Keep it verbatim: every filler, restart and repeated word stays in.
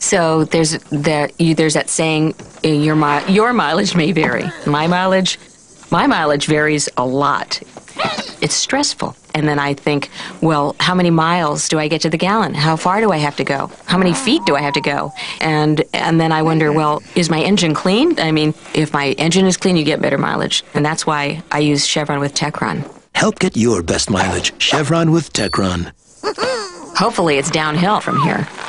So there's there you, there's that saying, uh, your mi- your mileage may vary. My mileage, my mileage varies a lot. It's stressful. And then I think, well, how many miles do I get to the gallon? How far do I have to go? How many feet do I have to go? And and then I wonder, well, is my engine clean? I mean, if my engine is clean, you get better mileage. And that's why I use Chevron with Techron. Help get your best mileage. Chevron with Techron. Hopefully it's downhill from here.